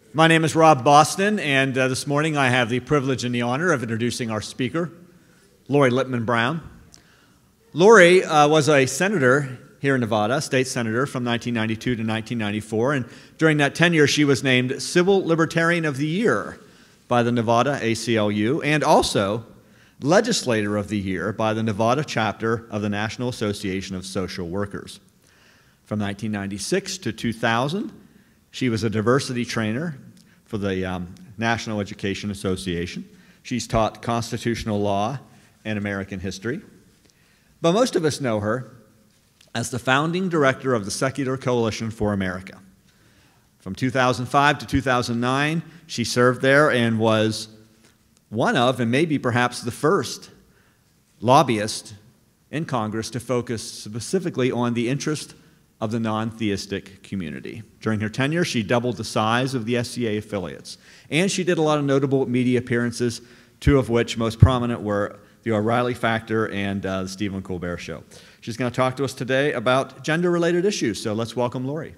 My name is Rob Boston, and this morning I have the privilege and the honor of introducing our speaker, Lori Lipman-Brown. Lori was a senator here in Nevada, state senator from 1992 to 1994, and during that tenure she was named Civil Libertarian of the Year by the Nevada ACLU and also Legislator of the Year by the Nevada chapter of the National Association of Social Workers. From 1996 to 2000, she was a diversity trainer for the National Education Association. She's taught constitutional law and American history. But most of us know her as the founding director of the Secular Coalition for America. From 2005 to 2009, she served there and was one of, and maybe perhaps the first, lobbyist in Congress to focus specifically on the interest of the non-theistic community. During her tenure, she doubled the size of the SCA affiliates, and she did a lot of notable media appearances, two of which most prominent were the O'Reilly Factor and the Stephen Colbert Show. She's going to talk to us today about gender-related issues, so let's welcome Lori.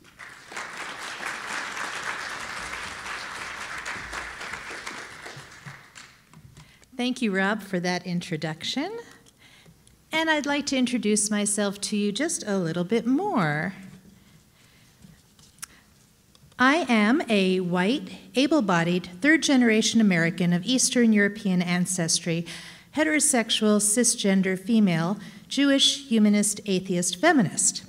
Thank you, Rob, for that introduction. And I'd like to introduce myself to you just a little bit more. I am a white, able-bodied, third-generation American of Eastern European ancestry, heterosexual, cisgender, female, Jewish, humanist, atheist, feminist.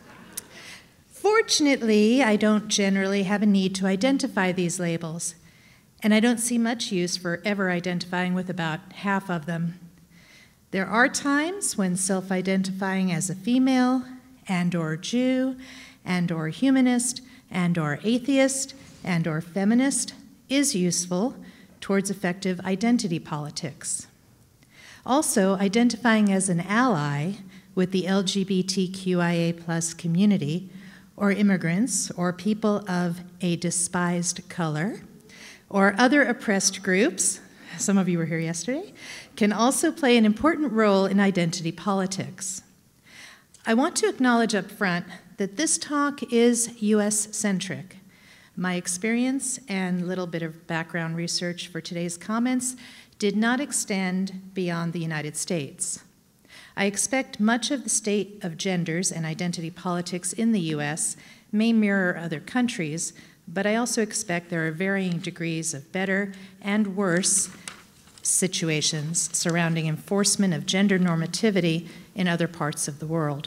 Fortunately, I don't generally have a need to identify these labels, and I don't see much use for ever identifying with about half of them. There are times when self-identifying as a female, and/or Jew, and/or humanist, and/or atheist, and/or feminist is useful towards effective identity politics. Also, identifying as an ally with the LGBTQIA+ community, or immigrants, or people of a despised color, or other oppressed groups, some of you were here yesterday, can also play an important role in identity politics. I want to acknowledge up front that this talk is US-centric. My experience and little bit of background research for today's comments did not extend beyond the United States. I expect much of the state of genders and identity politics in the US may mirror other countries, but I also expect there are varying degrees of better and worse situations surrounding enforcement of gender normativity in other parts of the world.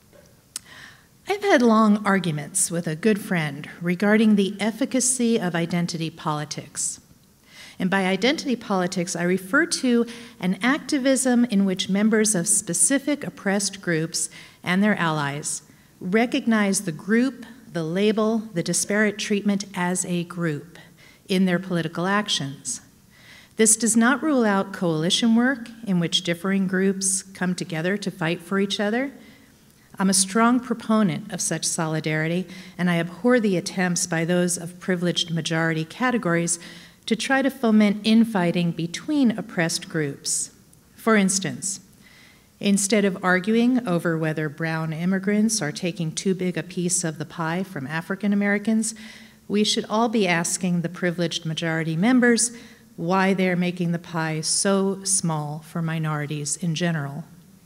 I've had long arguments with a good friend regarding the efficacy of identity politics. And by identity politics, I refer to an activism in which members of specific oppressed groups and their allies recognize the group, the label, the disparate treatment as a group in their political actions. This does not rule out coalition work in which differing groups come together to fight for each other. I'm a strong proponent of such solidarity, and I abhor the attempts by those of privileged majority categories to try to foment infighting between oppressed groups. For instance, instead of arguing over whether brown immigrants are taking too big a piece of the pie from African Americans, we should all be asking the privileged majority members why they're making the pie so small for minorities in general.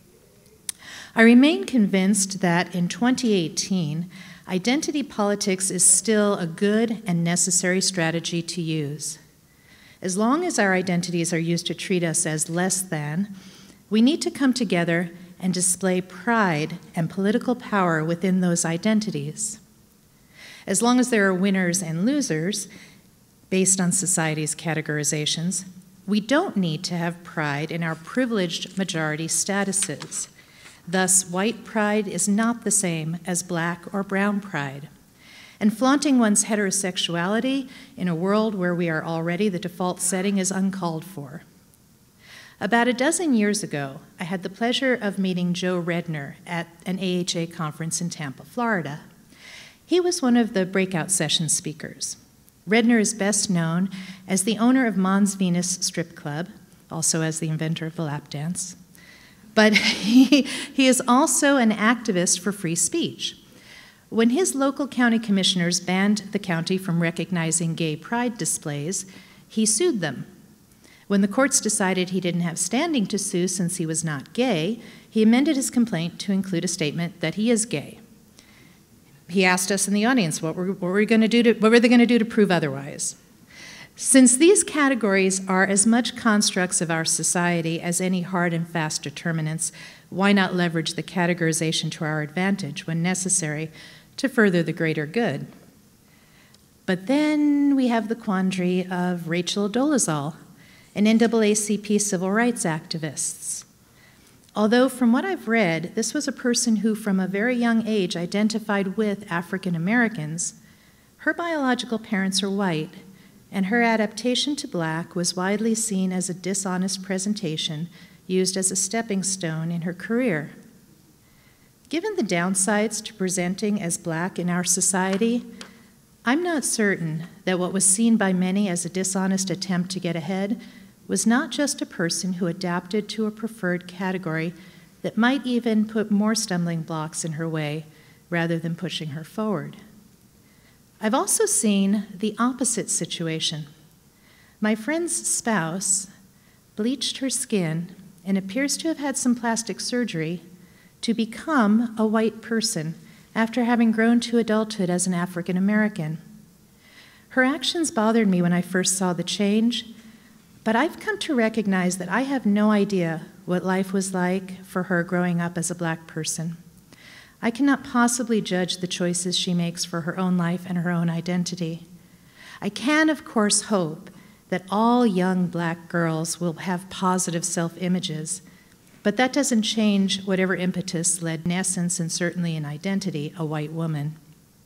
I remain convinced that in 2018, identity politics is still a good and necessary strategy to use. As long as our identities are used to treat us as less than, we need to come together and display pride and political power within those identities. As long as there are winners and losers, based on society's categorizations, we don't need to have pride in our privileged majority statuses. Thus, white pride is not the same as black or brown pride. And flaunting one's heterosexuality in a world where we are already the default setting is uncalled for. About a dozen years ago, I had the pleasure of meeting Joe Redner at an AHA conference in Tampa, Florida. He was one of the breakout session speakers. Redner is best known as the owner of Mons Venus Strip Club, also as the inventor of the lap dance. But he is also an activist for free speech. When his local county commissioners banned the county from recognizing gay pride displays, he sued them. When the courts decided he didn't have standing to sue since he was not gay, he amended his complaint to include a statement that he is gay. He asked us in the audience what were they going to do to prove otherwise. Since these categories are as much constructs of our society as any hard and fast determinants, why not leverage the categorization to our advantage when necessary to further the greater good? But then we have the quandary of Rachel Dolezal, an NAACP civil rights activist. Although from what I've read, this was a person who from a very young age identified with African Americans, her biological parents are white, and her adaptation to black was widely seen as a dishonest presentation used as a stepping stone in her career. Given the downsides to presenting as black in our society, I'm not certain that what was seen by many as a dishonest attempt to get ahead was not just a person who adapted to a preferred category that might even put more stumbling blocks in her way rather than pushing her forward. I've also seen the opposite situation. My friend's spouse bleached her skin and appears to have had some plastic surgery to become a white person after having grown to adulthood as an African American. Her actions bothered me when I first saw the change, but I've come to recognize that I have no idea what life was like for her growing up as a black person. I cannot possibly judge the choices she makes for her own life and her own identity. I can, of course, hope that all young black girls will have positive self-images, but that doesn't change whatever impetus led in essence and certainly in identity a white woman.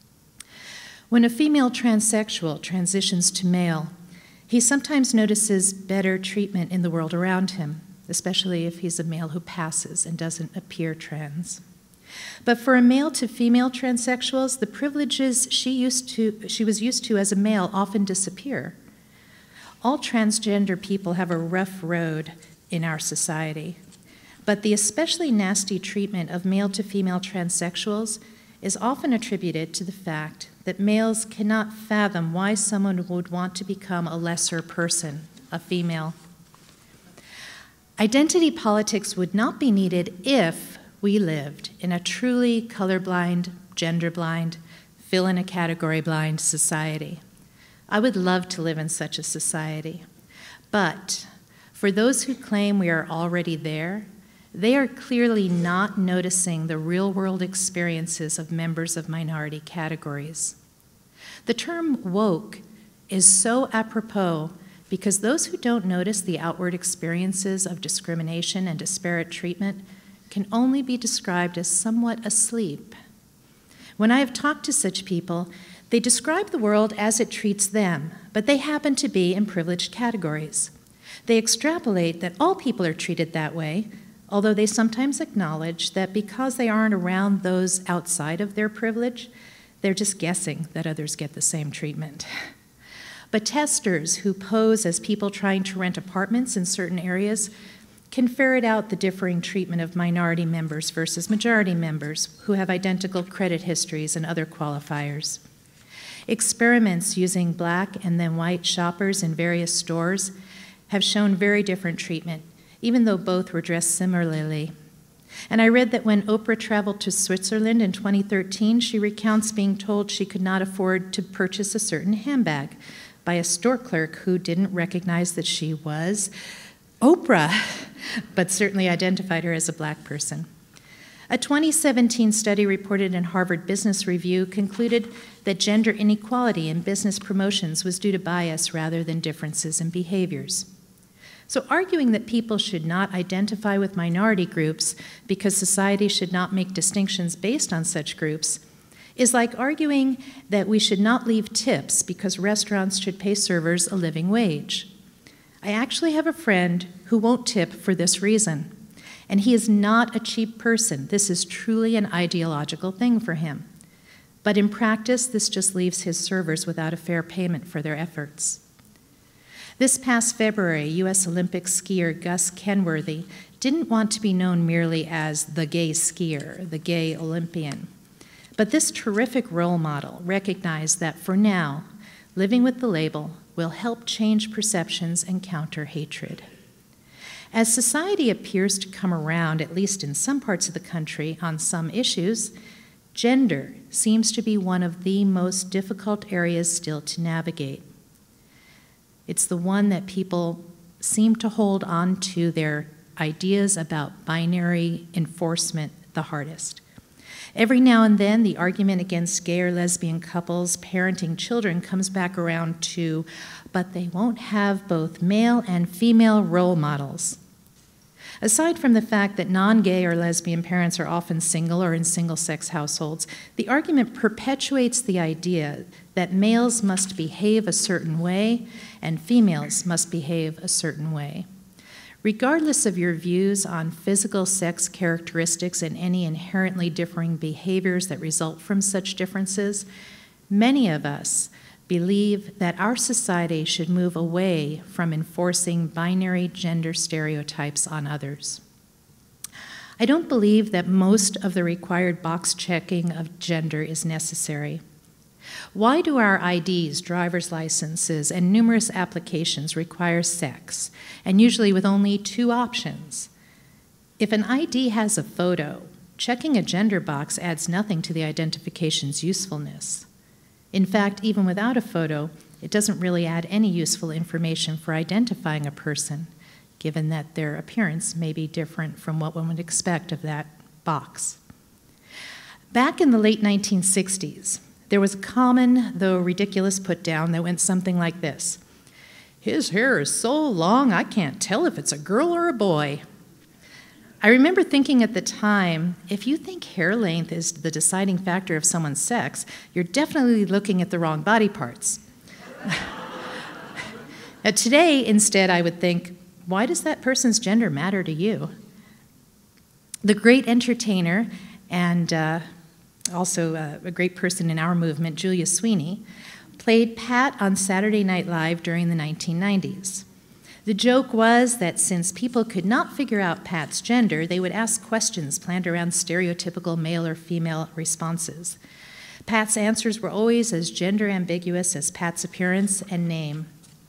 When a female transsexual transitions to male, he sometimes notices better treatment in the world around him, especially if he's a male who passes and doesn't appear trans. But for a male to female transsexuals, the privileges she was used to as a male often disappear. All transgender people have a rough road in our society, but the especially nasty treatment of male to female transsexuals is often attributed to the fact that males cannot fathom why someone would want to become a lesser person, a female. Identity politics would not be needed if we lived in a truly colorblind, gender-blind, fill-in-a-category-blind society. I would love to live in such a society. But for those who claim we are already there, they are clearly not noticing the real-world experiences of members of minority categories. The term woke is so apropos because those who don't notice the outward experiences of discrimination and disparate treatment can only be described as somewhat asleep. When I have talked to such people, they describe the world as it treats them, but they happen to be in privileged categories. They extrapolate that all people are treated that way, although they sometimes acknowledge that because they aren't around those outside of their privilege, they're just guessing that others get the same treatment. But testers who pose as people trying to rent apartments in certain areas can ferret out the differing treatment of minority members versus majority members who have identical credit histories and other qualifiers. Experiments using black and then white shoppers in various stores have shown very different treatment, even though both were dressed similarly. And I read that when Oprah traveled to Switzerland in 2013, she recounts being told she could not afford to purchase a certain handbag by a store clerk who didn't recognize that she was Oprah, but certainly identified her as a black person. A 2017 study reported in Harvard Business Review concluded that gender inequality in business promotions was due to bias rather than differences in behaviors. So arguing that people should not identify with minority groups because society should not make distinctions based on such groups is like arguing that we should not leave tips because restaurants should pay servers a living wage. I actually have a friend who won't tip for this reason, and he is not a cheap person. This is truly an ideological thing for him. But in practice, this just leaves his servers without a fair payment for their efforts. This past February, U.S. Olympic skier Gus Kenworthy didn't want to be known merely as the gay skier, the gay Olympian. But this terrific role model recognized that for now, living with the label will help change perceptions and counter hatred. As society appears to come around, at least in some parts of the country, on some issues, gender seems to be one of the most difficult areas still to navigate. It's the one that people seem to hold on to their ideas about binary enforcement the hardest. Every now and then, the argument against gay or lesbian couples parenting children comes back around to, but they won't have both male and female role models. Aside from the fact that non-gay or lesbian parents are often single or in single-sex households, the argument perpetuates the idea that males must behave a certain way and females must behave a certain way. Regardless of your views on physical sex characteristics and any inherently differing behaviors that result from such differences, many of us believe that our society should move away from enforcing binary gender stereotypes on others. I don't believe that most of the required box checking of gender is necessary. Why do our IDs, driver's licenses, and numerous applications require sex, and usually with only 2 options? If an ID has a photo, checking a gender box adds nothing to the identification's usefulness. In fact, even without a photo, it doesn't really add any useful information for identifying a person, given that their appearance may be different from what one would expect of that box. Back in the late 1960s, there was a common, though ridiculous, put-down that went something like this. "His hair is so long, I can't tell if it's a girl or a boy." I remember thinking at the time, if you think hair length is the deciding factor of someone's sex, you're definitely looking at the wrong body parts. Now, today, instead, I would think, why does that person's gender matter to you? The great entertainer and also a great person in our movement, Julia Sweeney, played Pat on Saturday Night Live during the 1990s. The joke was that since people could not figure out Pat's gender, they would ask questions planned around stereotypical male or female responses. Pat's answers were always as gender ambiguous as Pat's appearance and name.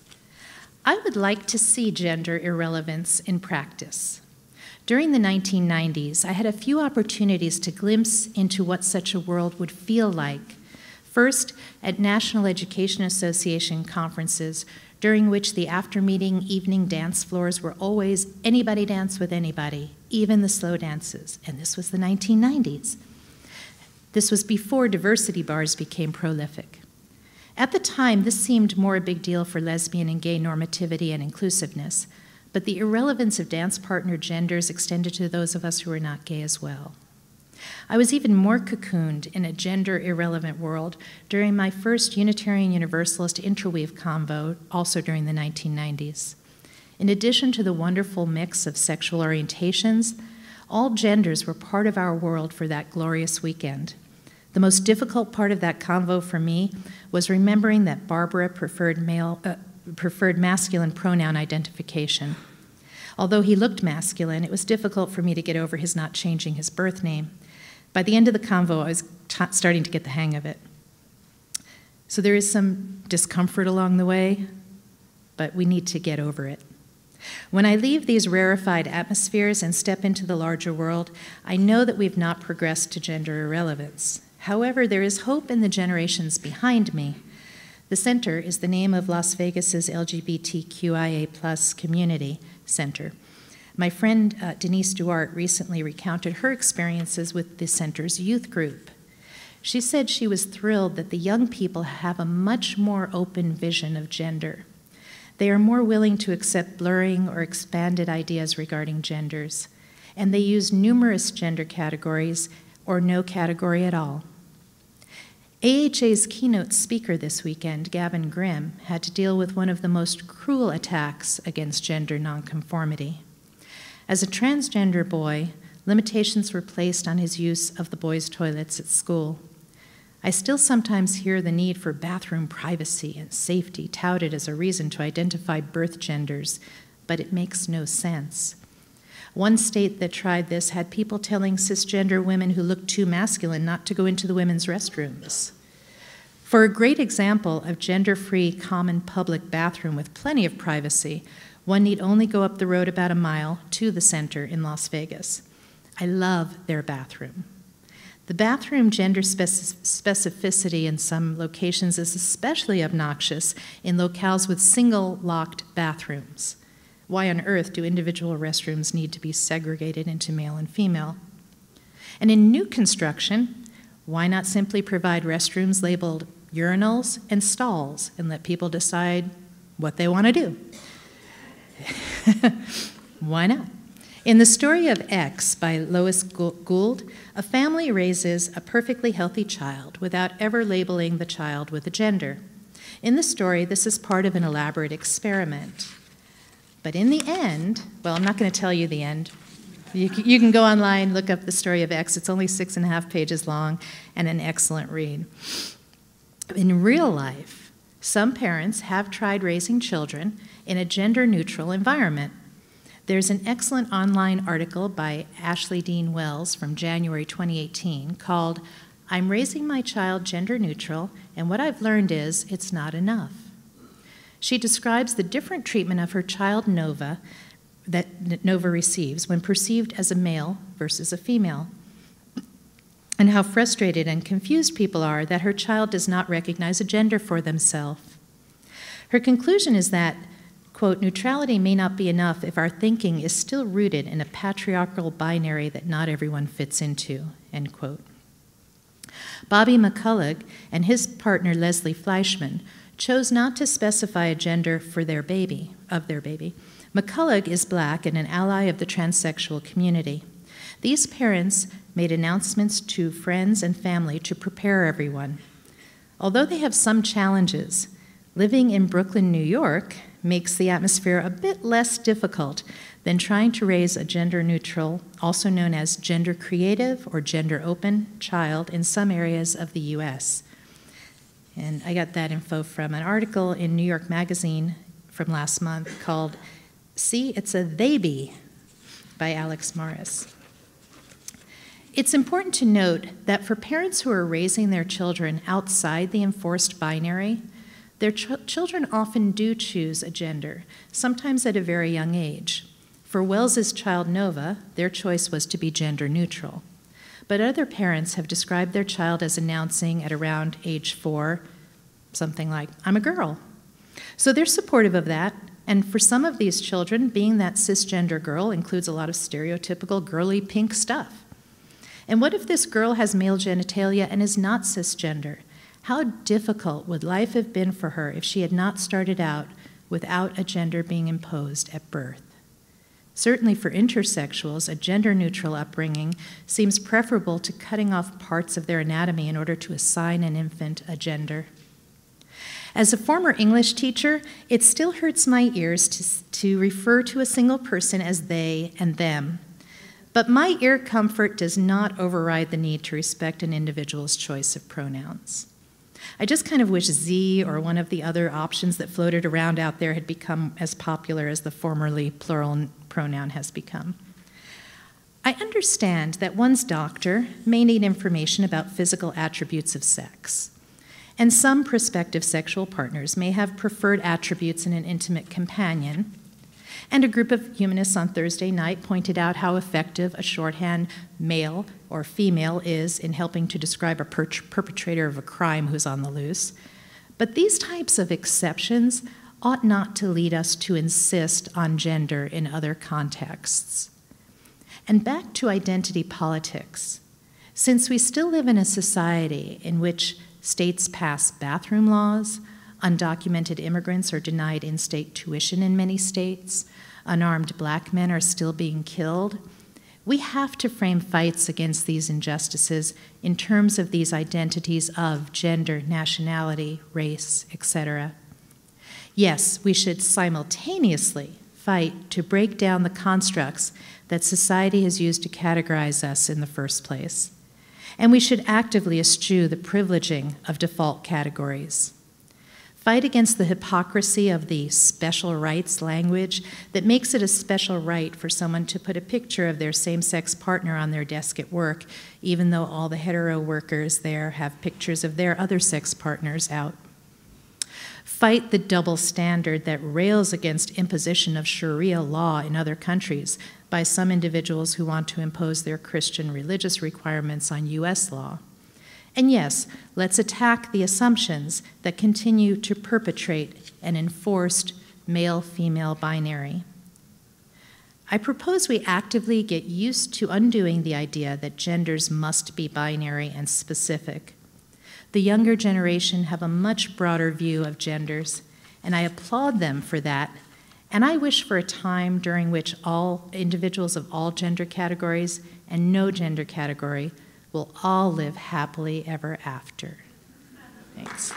I would like to see gender irrelevance in practice. During the 1990s, I had a few opportunities to glimpse into what such a world would feel like. First, at National Education Association conferences, during which the after-meeting evening dance floors were always anybody dance with anybody, even the slow dances, and this was the 1990s. This was before diversity bars became prolific. At the time, this seemed more a big deal for lesbian and gay normativity and inclusiveness, but the irrelevance of dance partner genders extended to those of us who were not gay as well. I was even more cocooned in a gender-irrelevant world during my first Unitarian Universalist interweave convo, also during the 1990s. In addition to the wonderful mix of sexual orientations, all genders were part of our world for that glorious weekend. The most difficult part of that convo for me was remembering that Barbara preferred masculine pronoun identification. Although he looked masculine, it was difficult for me to get over his not changing his birth name. By the end of the convo, I was starting to get the hang of it. So there is some discomfort along the way, but we need to get over it. When I leave these rarefied atmospheres and step into the larger world, I know that we've not progressed to gender irrelevance. However, there is hope in the generations behind me. The center is the name of Las Vegas's LGBTQIA+ community center. My friend Denise Duarte recently recounted her experiences with the center's youth group. She said she was thrilled that the young people have a much more open vision of gender. They are more willing to accept blurring or expanded ideas regarding genders, and they use numerous gender categories or no category at all. AHA's keynote speaker this weekend, Gavin Grimm, had to deal with one of the most cruel attacks against gender nonconformity. As a transgender boy, limitations were placed on his use of the boys' toilets at school. I still sometimes hear the need for bathroom privacy and safety touted as a reason to identify birth genders, but it makes no sense. One state that tried this had people telling cisgender women who looked too masculine not to go into the women's restrooms. For a great example of gender-free common public bathroom with plenty of privacy, one need only go up the road about a mile to the center in Las Vegas. I love their bathroom. The bathroom gender specificity in some locations is especially obnoxious in locales with single locked bathrooms. Why on earth do individual restrooms need to be segregated into male and female? And in new construction, why not simply provide restrooms labeled urinals and stalls and let people decide what they want to do? Why not? In the story of X by Lois Gould, a family raises a perfectly healthy child without ever labeling the child with a gender. In the story, this is part of an elaborate experiment. But in the end, well, I'm not going to tell you the end. You can go online, look up the story of X. It's only 6.5 pages long and an excellent read. In real life, some parents have tried raising children in a gender-neutral environment. There's an excellent online article by Ashley Dean Wells from January 2018 called "I'm Raising My Child Gender Neutral, and What I've Learned Is It's Not Enough." She describes the different treatment of her child Nova that Nova receives when perceived as a male versus a female, and how frustrated and confused people are that her child does not recognize a gender for themselves. Her conclusion is that, quote, neutrality may not be enough if our thinking is still rooted in a patriarchal binary that not everyone fits into, end quote. Bobby McCullough and his partner Leslie Fleischman chose not to specify a gender for their baby. McCullough is Black and an ally of the transsexual community. These parents made announcements to friends and family to prepare everyone. Although they have some challenges, living in Brooklyn, New York makes the atmosphere a bit less difficult than trying to raise a gender-neutral, also known as gender-creative or gender-open child in some areas of the U.S. And I got that info from an article in New York Magazine from last month called "See, It's a They-Be" by Alex Morris. It's important to note that for parents who are raising their children outside the enforced binary, their children often do choose a gender, sometimes at a very young age. For Wells's child Nova, their choice was to be gender neutral. But other parents have described their child as announcing at around age 4, something like, "I'm a girl." So they're supportive of that, and for some of these children, being that cisgender girl includes a lot of stereotypical girly pink stuff. And what if this girl has male genitalia and is not cisgender? How difficult would life have been for her if she had not started out without a gender being imposed at birth? Certainly for intersexuals, a gender-neutral upbringing seems preferable to cutting off parts of their anatomy in order to assign an infant a gender. As a former English teacher, it still hurts my ears to refer to a single person as they and them. But my ear comfort does not override the need to respect an individual's choice of pronouns. I just kind of wish Z or one of the other options that floated around out there had become as popular as the formerly plural pronoun has become. I understand that one's doctor may need information about physical attributes of sex, and some prospective sexual partners may have preferred attributes in an intimate companion, and a group of humanists on Thursday night pointed out how effective a shorthand male or female is in helping to describe a perpetrator of a crime who's on the loose. But these types of exceptions ought not to lead us to insist on gender in other contexts. And back to identity politics. Since we still live in a society in which states pass bathroom laws, undocumented immigrants are denied in-state tuition in many states, unarmed Black men are still being killed, we have to frame fights against these injustices in terms of these identities of gender, nationality, race, etc. Yes, we should simultaneously fight to break down the constructs that society has used to categorize us in the first place. And we should actively eschew the privileging of default categories. fight against the hypocrisy of the special rights language that makes it a special right for someone to put a picture of their same-sex partner on their desk at work, even though all the hetero workers there have pictures of their other sex partners out. Fight the double standard that rails against imposition of Sharia law in other countries by some individuals who want to impose their Christian religious requirements on U.S. law. And yes, let's attack the assumptions that continue to perpetrate an enforced male-female binary. I propose we actively get used to undoing the idea that genders must be binary and specific. The younger generation have a much broader view of genders, and I applaud them for that. And I wish for a time during which all individuals of all gender categories and no gender category will all live happily ever after. Thanks.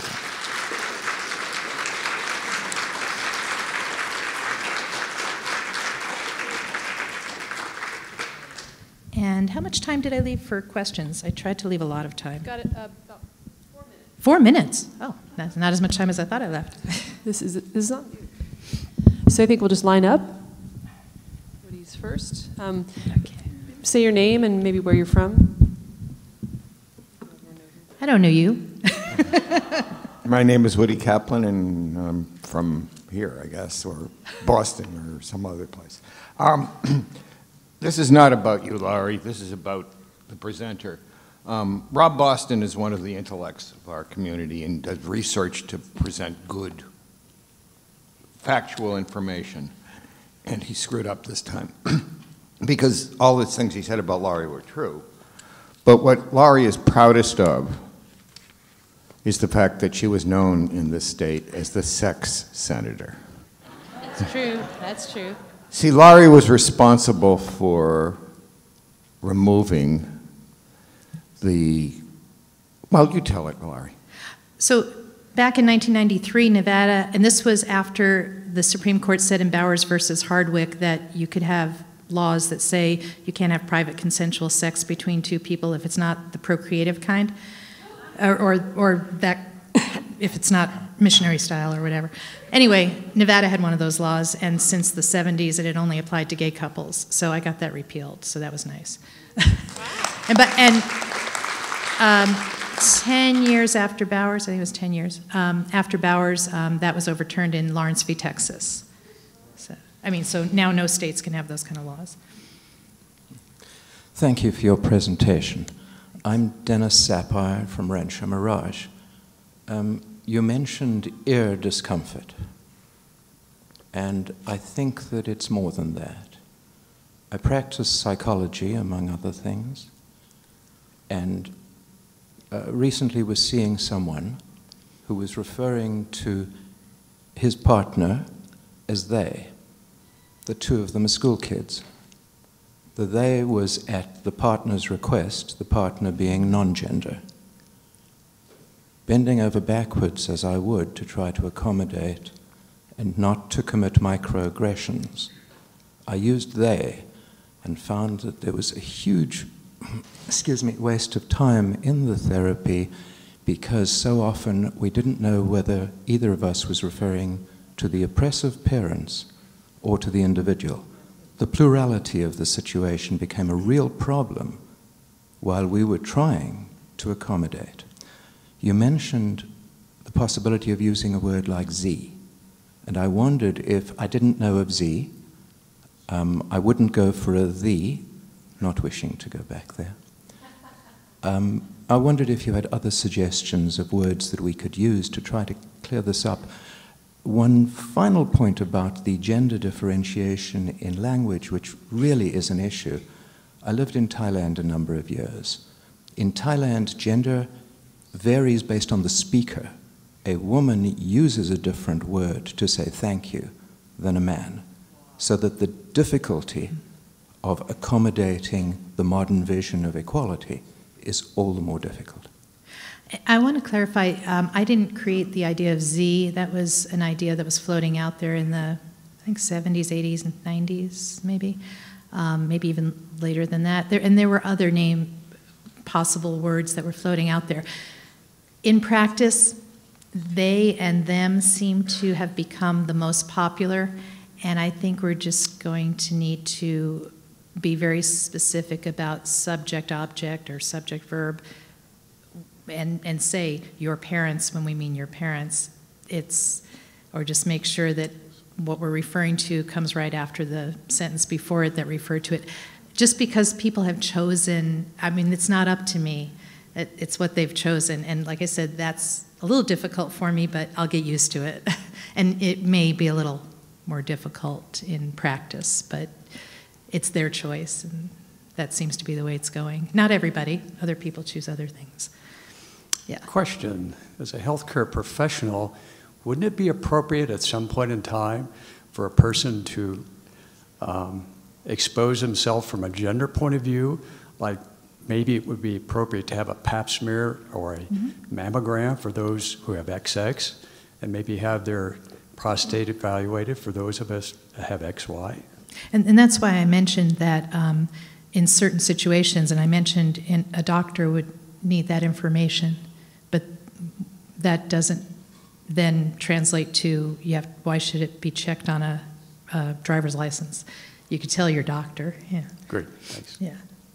And how much time did I leave for questions? I tried to leave a lot of time. Got it, about 4 minutes. 4 minutes? Oh, that's not as much time as I thought I left. This is not. So I think we'll just line up. Woody's first. Okay. Say your name and maybe where you're from. I don't know you. My name is Woody Kaplan, and I'm from here, I guess, or Boston or some other place. This is not about you, Laurie. This is about the presenter. Rob Boston is one of the intellects of our community and does research to present good, factual information. And he screwed up this time because all the things he said about Laurie were true. But what Laurie is proudest of is the fact that she was known in this state as the sex senator. That's true. That's true. See, Laurie was responsible for removing well, you tell it, Laurie. So back in 1993, Nevada, and this was after the Supreme Court said in Bowers versus Hardwick that you could have laws that say you can't have private consensual sex between two people if it's not the procreative kind, or that if it's not missionary style or whatever. Anyway, Nevada had one of those laws, and since the 70s, it had only applied to gay couples. So I got that repealed, so that was nice. and 10 years after Bowers, I think it was 10 years, after Bowers, that was overturned in Lawrence v. Texas. So now no states can have those kind of laws. Thank you for your presentation. I'm Dennis Sapphire from Rancho Mirage. You mentioned ear discomfort, and I think that it's more than that. I practice psychology, among other things, and recently was seeing someone who was referring to his partner as they. The two of them are school kids. The they was at the partner's request, the partner being non-gender. Bending over backwards as I would to try to accommodate and not to commit microaggressions, I used they and found that there was a huge waste of time in the therapy because so often we didn't know whether either of us was referring to the oppressive parents or to the individual. The plurality of the situation became a real problem while we were trying to accommodate. You mentioned the possibility of using a word like Z, and I wondered if I didn't know of Z, I wouldn't go for a thee, not wishing to go back there. I wondered if you had other suggestions of words that we could use to try to clear this up. One final point about the gender differentiation in language, which really is an issue. I lived in Thailand a number of years. In Thailand, gender varies based on the speaker. A woman uses a different word to say thank you than a man, so that the difficulty of accommodating the modern vision of equality is all the more difficult. I want to clarify, I didn't create the idea of Z. That was an idea that was floating out there in the, I think, 70s, 80s, and 90s, maybe even later than that. There were other possible words that were floating out there. In practice, they and them seem to have become the most popular, and I think we're just going to need to be very specific about subject-object or subject-verb, and say your parents when we mean your parents. Or just make sure that what we're referring to comes right after the sentence before it that referred to it. Just because people have chosen, I mean, it's not up to me. It's what they've chosen. And like I said, that's a little difficult for me, but I'll get used to it. And it may be a little more difficult in practice, but it's their choice, and that seems to be the way it's going. Not everybody. Other people choose other things. Yeah. Question, as a healthcare professional, wouldn't it be appropriate at some point in time for a person to expose himself from a gender point of view? Like maybe it would be appropriate to have a pap smear or a mammogram for those who have XX, and maybe have their prostate evaluated for those of us that have XY. And that's why I mentioned that in certain situations, and I mentioned a doctor would need that information, but that doesn't then translate to why should it be checked on a driver's license? You could tell your doctor. Yeah. Great, thanks. Yeah.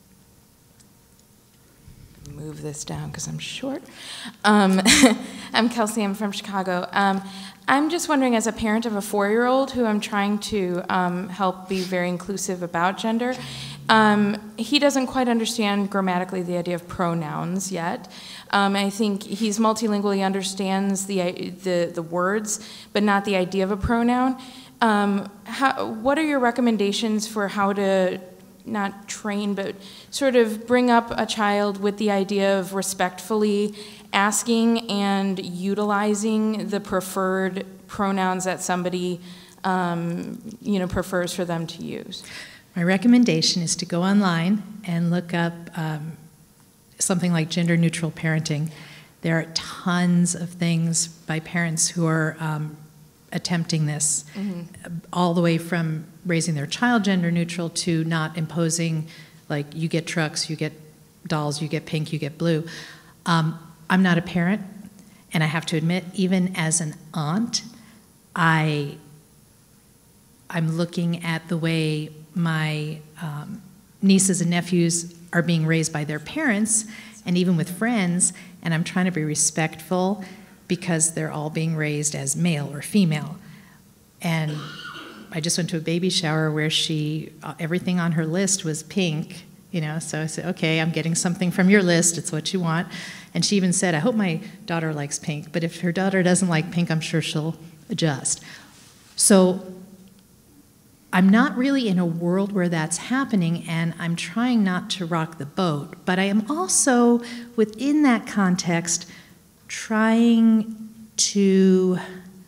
Move this down because I'm short. I'm Kelsey, I'm from Chicago. I'm just wondering, as a parent of a 4-year-old who I'm trying to help be very inclusive about gender, he doesn't quite understand grammatically the idea of pronouns yet. I think he's multilingual, he understands the words, but not the idea of a pronoun. What are your recommendations for how to not train, but sort of bring up a child with the idea of respectfully asking and utilizing the preferred pronouns that somebody prefers for them to use? My recommendation is to go online and look up something like gender-neutral parenting. There are tons of things by parents who are attempting this, all the way from raising their child gender-neutral to not imposing, like, you get trucks, you get dolls, you get pink, you get blue. I'm not a parent, and I have to admit, even as an aunt, I'm looking at the way my nieces and nephews are being raised by their parents, and even with friends, and I'm trying to be respectful because they're all being raised as male or female. And I just went to a baby shower where everything on her list was pink, so I said, okay, I'm getting something from your list, it's what you want. And she even said, I hope my daughter likes pink, but if her daughter doesn't like pink, I'm sure she'll adjust. So I'm not really in a world where that's happening, and I'm trying not to rock the boat, but I am also, within that context, trying to,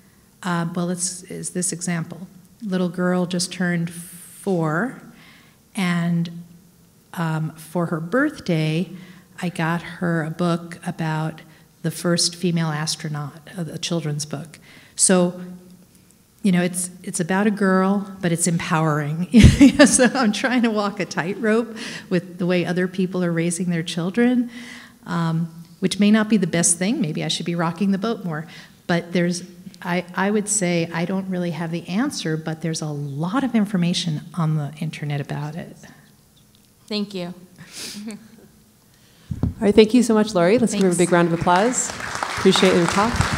is this example. Little girl just turned 4, and for her birthday, I got her a book about the first female astronaut, a children's book. So, it's about a girl, but it's empowering. So I'm trying to walk a tightrope with the way other people are raising their children, which may not be the best thing. Maybe I should be rocking the boat more. But I would say I don't really have the answer, but there's a lot of information on the internet about it. Thank you. All right, thank you so much, Lori. Let's give her a big round of applause. Appreciate your talk.